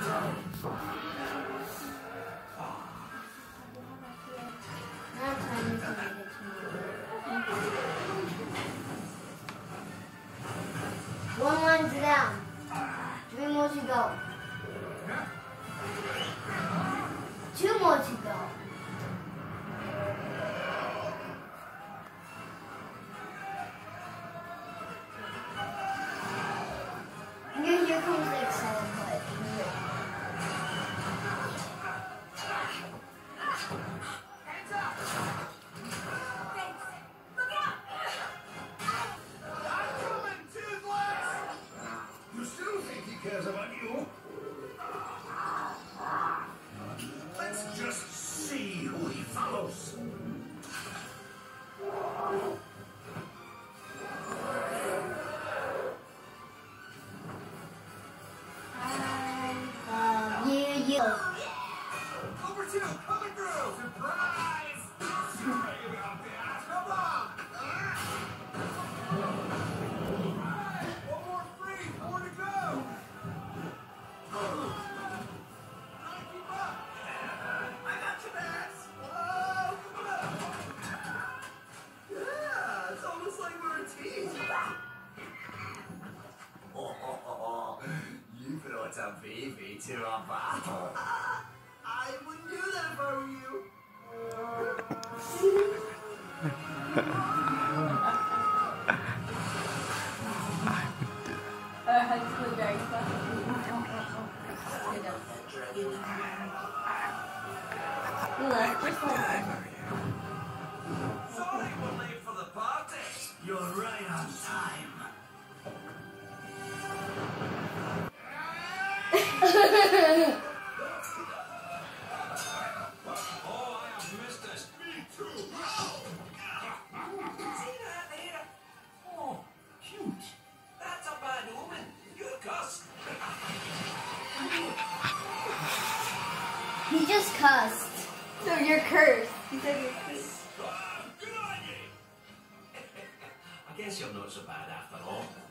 Now time to make it tomorrow. One line's down. 3 more to go. 2 more to go. Here comes the exciting part. Hands up! Thanks. Look out! I'm coming, Toothless! You still think he cares about you? Let's just see who he follows. Over 2, coming through! Surprise! Sorry about that. Come on! One more free, 4 to go! Keep up! I got you, Max! Whoa! Yeah, it's almost like we're a team. You brought a baby to a battle. I wouldn't do that if I were you. Sorry we're late for the party. You're right on time. Oh, I have missed this. Me too. See that there? Oh, cute. That's a bad omen. You cuss. He just cussed. No, you're cursed. He said you're cursed. Good on you. I guess you're not so bad after all.